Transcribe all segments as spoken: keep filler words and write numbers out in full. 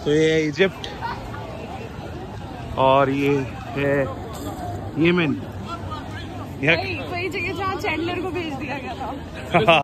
तो ये है इजिप्ट और ये है येमेन। वही जगह जहाँ चैंडलर को भेज दिया गया था।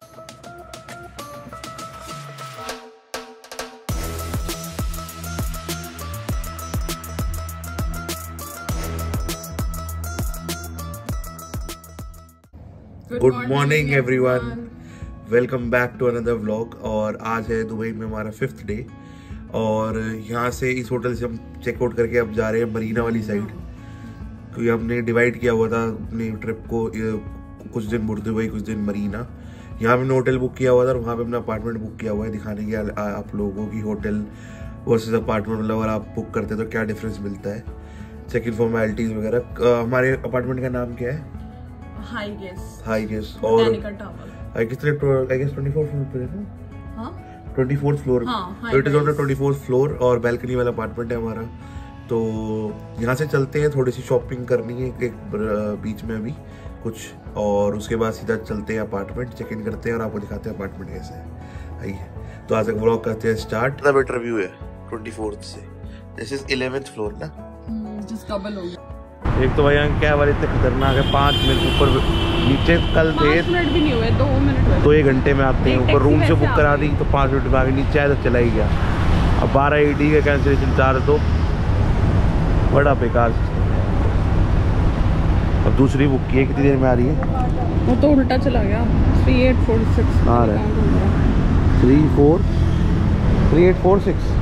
Good morning everyone, welcome back to another vlog. और आज है दुबई में हमारा फिफ्थ डे और यहाँ से इस होटल से हम चेकआउट करके अब जा रहे हैं मरीना वाली साइड, क्योंकि हमने डिवाइड किया हुआ था अपनी ट्रिप को, कुछ दिन दुबई कुछ दिन मरीना। यहाँ हमने होटल बुक किया हुआ था और वहाँ पे अपना अपार्टमेंट बुक किया हुआ है, दिखाने के आप लोगों की होटल वर्सेस अपार्टमेंट, मतलब अगर आप बुक करते हैं तो क्या डिफरेंस मिलता है, चेक इन फॉर्मेलिटीज वगैरह। हमारे अपार्टमेंट का नाम क्या है? High guess. हाई गेस और I guess I guess twenty fourth floor पे है ना? हां ट्वेंटी फोर्थ फ्लोर। तो it is on the twenty fourth floor और बैल्कनी वाला अपार्टमेंट है हमारा। तो यहाँ से चलते हैं, थोड़ी सी शॉपिंग करनी है एक बीच में अभी कुछ, और उसके बाद सीधा चलते हैं अपार्टमेंट, चेक इन करते हैं और आपको दिखाते हैं अपार्टमेंट कैसे है। आइए तो आज तक व्लॉग करते हैं स्टार्ट। द बेटर व्यू है ट्वेंटी फोर्थ से, दिस इज इलेवेंथ फ्लोर ना, जस्ट डबल हो गया। एक तो भैया क्या वाले इतने खतरनाक है, पाँच मिनट ऊपर नीचे कल थे, मिनट भी नहीं हुए, दो मिनट हुए, तो एक घंटे में आते हैं ऊपर। रूम से बुक करा दी तो पाँच मिनट में आगे, नीचे आया तो चला ही गया। अब बारह एटी का कैंसिलेशन चार्ज दो, बड़ा बेकार सिस्टम है। अब दूसरी बुक की है, कितनी देर में आ रही है? वो तो उल्टा चला गया, थ्री एट फोर सिक्स आ रहा है, three four three eight four six.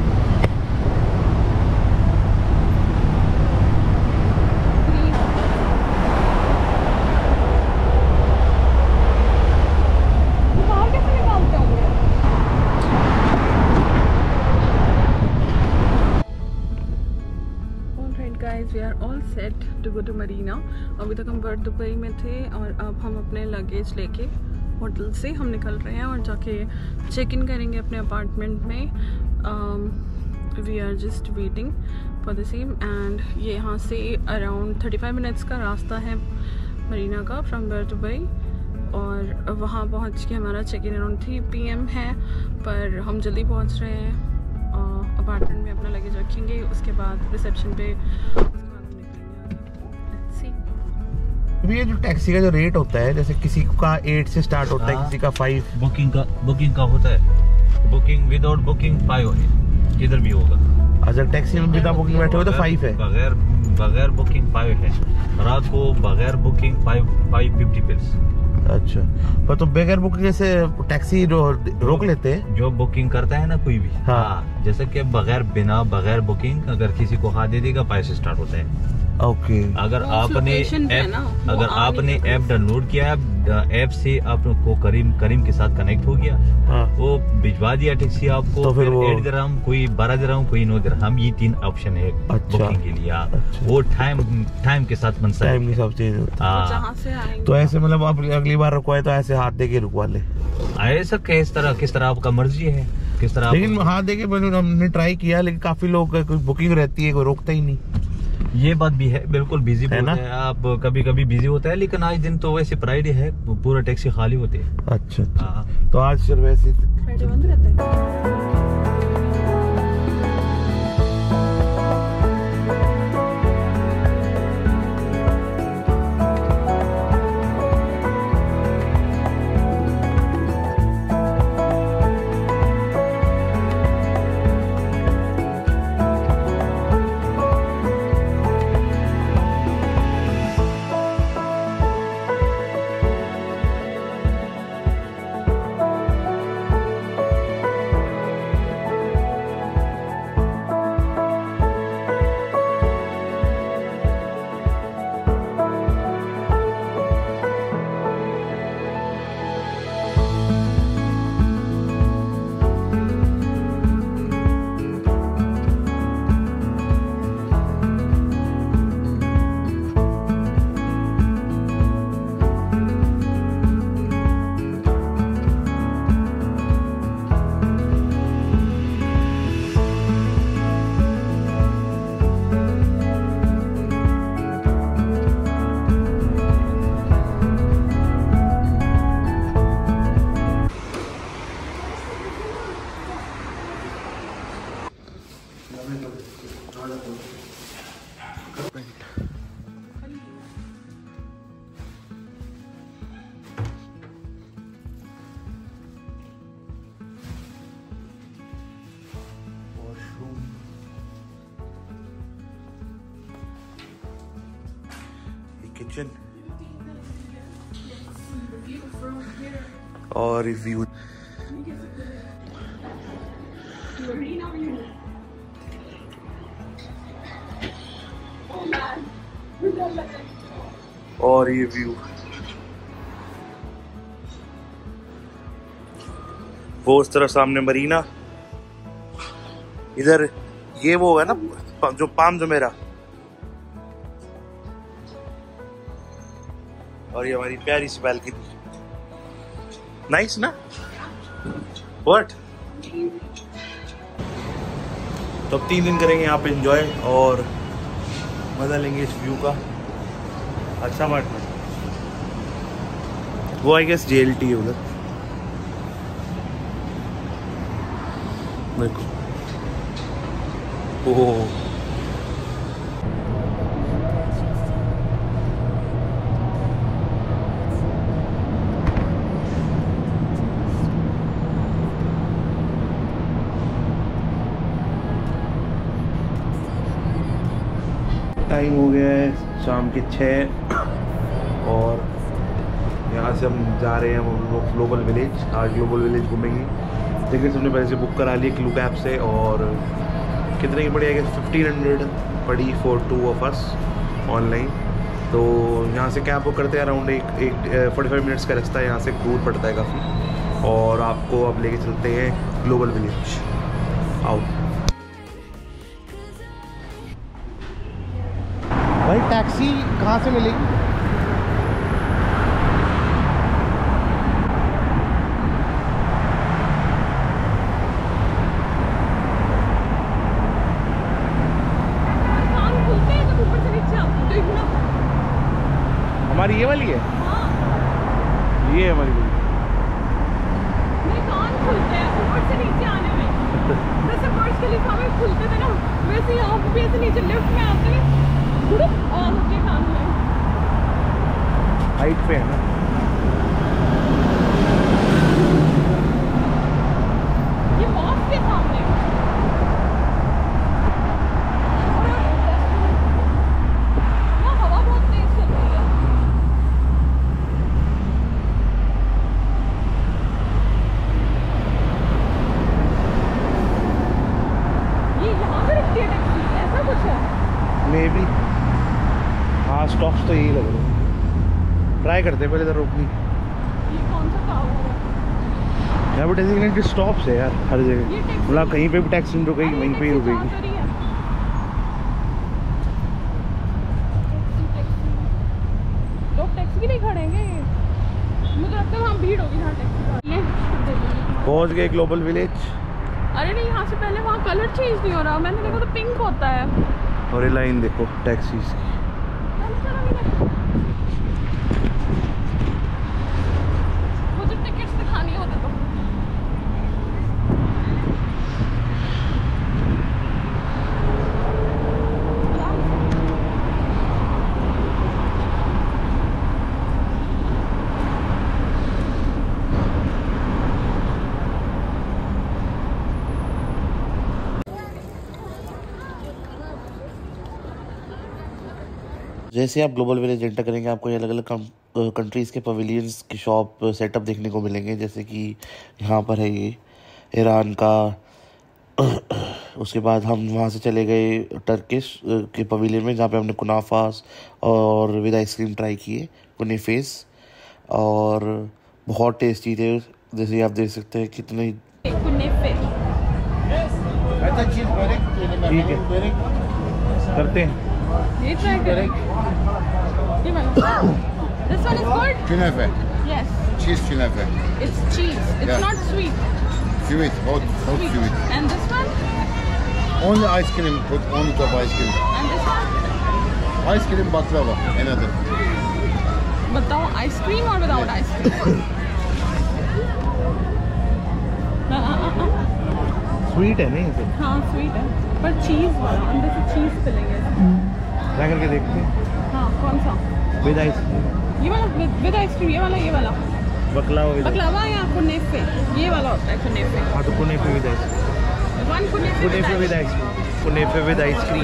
We are all set to go to Marina। अभी तक हम वर्ड दुबई में थे और अब हम अपने लगेज लेके होटल से हम निकल रहे हैं और जाके चेक इन करेंगे अपने अपार्टमेंट में। We are just waiting for the same एंड ये यहाँ से अराउंड थर्टी फाइव मिनट्स का रास्ता है मरीना का फ्रॉम वर्ड दुबई, और वहाँ पहुँच के हमारा check in around three PM एम है, पर हम जल्दी पहुँच रहे हैं। अपार्टमेंट में अपना लगेज रखेंगे, उसके बाद रिसेप्शन पे, उसके बाद हम निकलेंगे। Let's see. ये जो टैक्सी का जो रेट होता है, जैसे किसी का एट से स्टार्ट होता है, किसी का फाइव। बुकिंग का बुकिंग का होता है, बुकिंग विदाउट बुकिंग फाइव है, किधर भी होगा। अच्छा, टैक्सी में बिना बुकिंग बैठे हो तो फाइव है, बगैर बगैर बुकिंग फाइव है, रात को बगैर booking five five fifty fils. अच्छा, पर तो बगैर बुकिंग से टैक्सी रो, रोक लेते हैं जो बुकिंग करता है ना कोई भी। हाँ, हाँ, जैसे कि बगैर बिना बगैर बुकिंग अगर किसी को हाथ दे देगा पैसे स्टार्ट होते हैं। ओके, अगर आपने ऐप अगर आपने ऐप डाउनलोड किया है, ऐप से आपको करीम करीम के साथ कनेक्ट हो गया, हाँ, वो भिजवा दिया टैक्सी आपको, तो फिर वो एट दिरहम, कोई बारह दिरहम, कोई नौ दिरहम, ये तीन ऑप्शन है। अच्छा, बुकिंग के लिए। अच्छा, वो टाइम टाइम के साथ बनता है, टाइम के साथ चेंज होता है। जहाँ से आएंगे तो ऐसे, मतलब आप अगली बार रुकवाए तो ऐसे हाथ दे के रुकवा ले, ऐसा किस तरह किस तरह आपका मर्जी है, किस तरह। लेकिन हाथ दे के हमने ट्राई किया, लेकिन काफी लोग बुकिंग रहती है, कोई रोकता ही नहीं। ये बात भी है, बिल्कुल बिजी है ना, आप कभी कभी बिजी होता है, लेकिन आज दिन तो वैसे फ्राइडे है, पूरा टैक्सी खाली होती है। अच्छा, अच्छा। तो आज फिर वैसे फ्राइडे बंद रहता है। किचन और रिव्यू। और ये व्यू वो उस तरफ सामने मरीना, इधर ये वो है ना जो पाम जो मेरा, और ये हमारी प्यारी सी बालकनी। नाइस ना? व्हाट? तो अब तीन दिन करेंगे यहाँ पे एंजॉय और मजा लेंगे इस व्यू का। अच्छा मत वो I guess J L T है उधर, देखो। ओह टाइम हो गया है शाम के छः और यहाँ से हम जा रहे हैं हम लोग ग्लोबल विलेज। आज ग्लोबल विलेज घूमेंगे। टिकट्स हमने पहले से बुक करा ली क्लूब ऐप से और कितने की पड़ी है? फिफ्टीन हंड्रेड पड़ी for two of us online. तो यहाँ से कैब बुक करते हैं अराउंड एक एक फोर्टी फाइव मिनट्स का रास्ता है, यहाँ से दूर पड़ता है काफ़ी। और आपको अब लेके चलते हैं ग्लोबल विलेज। आओ भाई, टैक्सी कहाँ से मिलेगी? हमारी ये वाली है? हाँ। ये है हमारी वाली। नहीं, कान खुलते हैं ऊपर से नीचे आने में। जैसे बर्ड्स के लिफाफे में खुलते थे ना, वैसे यहाँ पे ऐसे नीचे लिफ्ट में आते हैं और होके कान में हाइट पे है ना। ये मॉस्क के सामने ना हवा बहुत तेज चल रही है। ये यहाँ पे रुकती है टैक्सी, ऐसा कुछ है? मे बी हाँ, स्टॉप्स तो यही लग रहे हैं। ट्राई करते हैं पहले तो रोकनी। ये कौन सा गाँव है? यहाँ पर डेजिग्नेटेड स्टॉप्स है यार हर जगह, मतलब कहीं पे भी टैक्सी नहीं रुकेगी, वहीं पे ही रुकेगी। लोग टैक्सी के लिए खड़ेंगे, मुझे लगता है वहाँ भीड़ होगी जहाँ टैक्सी। पहुँच गए ग्लोबल विलेज। अरे नहीं, यहाँ से पहले वहाँ कलर चेंज नहीं हो रहा, मैंने देखा तो पिंक होता है। और ये लाइन देखो टैक्सी की। मुझे टिकट्स दिखानी होते तो जैसे आप ग्लोबल विलेज एंटर करेंगे आपको अलग अलग कंट्रीज़ के पवेलियंस की शॉप सेटअप देखने को मिलेंगे। जैसे कि यहाँ पर है ये ईरान का। उसके बाद हम वहाँ से चले गए टर्किश के पवेलियन में, जहाँ पे हमने कुनाफास और विद आइसक्रीम ट्राई किए, कुनेफेस, और बहुत टेस्टी थे। जैसे आप देख सकते हैं कितने। ठीक है, करते हैं। ये ट्राई करें। ये वाला। This one is good? Künefe. Yes. Cheese künefe. It's cheese. It's Yeah. not sweet. Sweet, hot, hot Sweet. sweet. And this one? Only ice cream, put only top ice cream. And this one? Ice cream baklava, another. Without ice cream or without ice cream? Sweet है नहीं? हाँ, sweet है, पर चीज़ वाला, अंदर से चीज़ फिलेंगे। Try करके देखते हैं। हाँ, कौन सा? With ice cream. ये वाला विद आइसक्रीम, ये वाला, ये वाला बकलावा विद बकलावा या कुनेफे, ये वाला होता है कुनेफे। हाँ तो कुनेफे विद आइसक्रीम। वन कुनेफे कुनेफे विद आइसक्रीम। कुनेफे विद आइसक्रीम।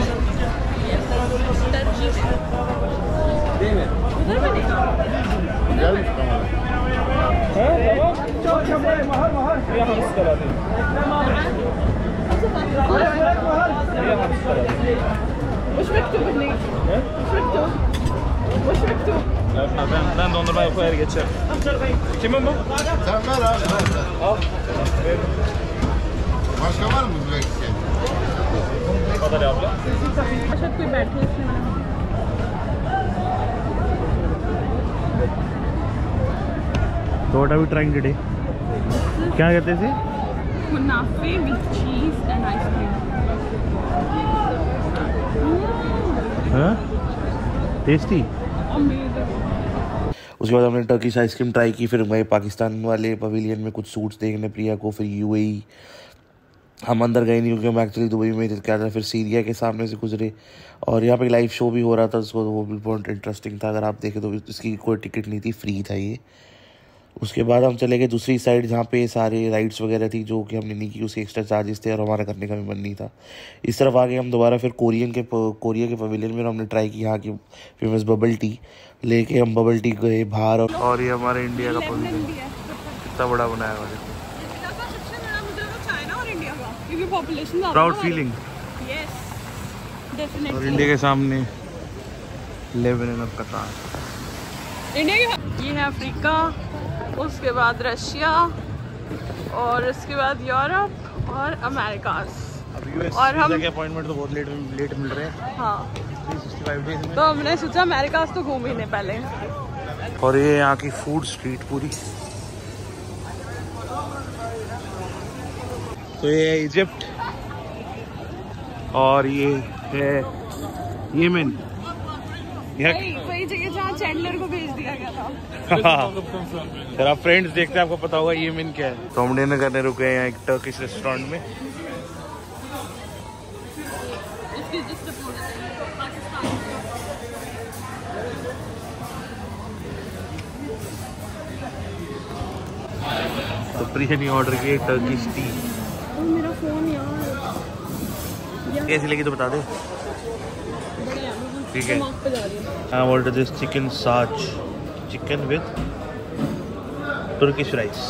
उधर बनेगा। وش مكتوب هناك؟ وش مكتوب؟ وش مكتوب؟ Ben, ben dondurmayı koyar geçer. Kimin bu? Sen ver abi. Al. Başka var mı bu eksik? Kadar abla. शायद कोई बैठे इसमें। तो what are we trying today? क्या कहते थे? कुनाफे विद चीज एंड आइसक्रीम। हाँ? टेस्टी। अमेजिंग। उसके बाद हमने टर्किश आइसक्रीम ट्राई की, फिर गए पाकिस्तान वाले पवेलियन में कुछ सूट्स देखने प्रिया को, फिर यूएई। हम अंदर गए नहीं क्योंकि हम एक्चुअली दुबई में क्या था, फिर सीरिया के सामने से गुजरे और यहाँ पे लाइव शो भी हो रहा था, उसको वो भी बहुत इंटरेस्टिंग था। अगर आप देखें तो इसकी कोई टिकट नहीं थी, फ्री था ये। उसके बाद हम चले गए दूसरी साइड जहाँ पे सारे राइड्स वगैरह थी जो कि हमने नहीं की, उसके एक्स्ट्रा चार्जेस थे और हमारा करने का भी मन नहीं था। इस तरफ आगे हम दोबारा फिर कोरियन के कोरिया के पवेलियन में हमने ट्राई की यहाँ की फेमस बबल टी लेके हम बबल टी गए बाहर। और ये हमारे इंडिया का पवेलियन कितना बड़ा बनाया हुआ है, प्राउड फीलिंग। और इंडिया के सामने लेबनान और कतार। इंडिया के ये है अफ्रीका, उसके बाद रशिया और इसके बाद यूरोप और अमेरिका। और हम अपॉइंटमेंट तो बहुत लेट लेट मिल रहे हैं। हाँ, तीन सौ पैंसठ डेज में। तो हमने सोचा अमेरिका तो घूम ही नहीं पहले। और ये यहाँ की फूड स्ट्रीट पूरी। तो ये है इजिप्ट और ये है येमेन। वही जगह जहाँ चैंडलर को भेज दिया गया था। फिर आप फ्रेंड्स देखते हैं आपको पता होगा येमेन क्या है। तो हम डिनर करने रुके हैं यहाँ एक टर्किश रेस्टोरेंट में। तो प्रिया ने ऑर्डर किया टर्किश टी। मेरा फोन यार कैसी लगी तो बता दे। ठीक है। आई ऑर्डर दिस चिकन साच, chicken with Turkish rice.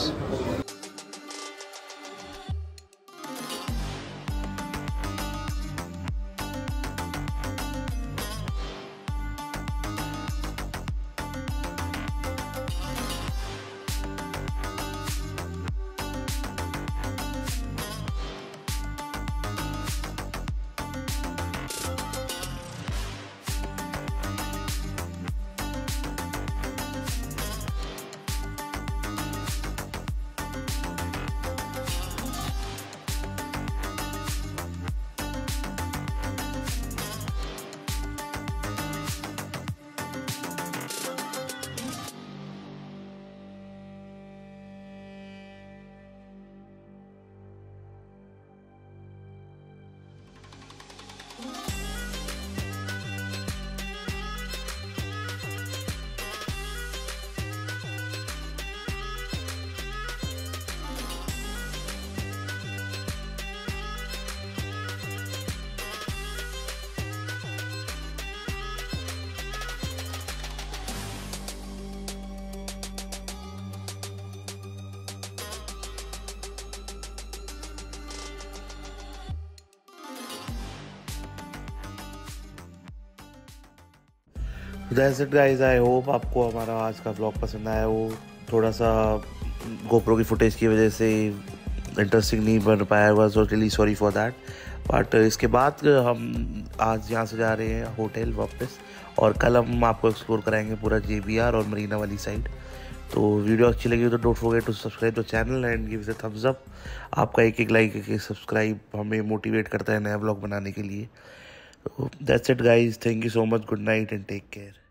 That's it guys, I hope आपको हमारा आज का व्लॉग पसंद आया हो। थोड़ा सा गोप्रो की फुटेज की वजह से इंटरेस्टिंग नहीं बन पाया हुआ, so really sorry for that. But इसके बाद हम आज यहाँ से जा रहे हैं होटल वापस, और कल हम आपको एक्सप्लोर कराएंगे पूरा जे बी आर और मरीना वाली साइड। तो वीडियो अच्छी लगी तो don't forget to subscribe the channel and give it a thumbs up. आपका एक एक लाइक एक एक सब्सक्राइब हमें मोटिवेट करता है नया व्लॉग बनाने के लिए। That's it guys, thank you so much, good night and take care.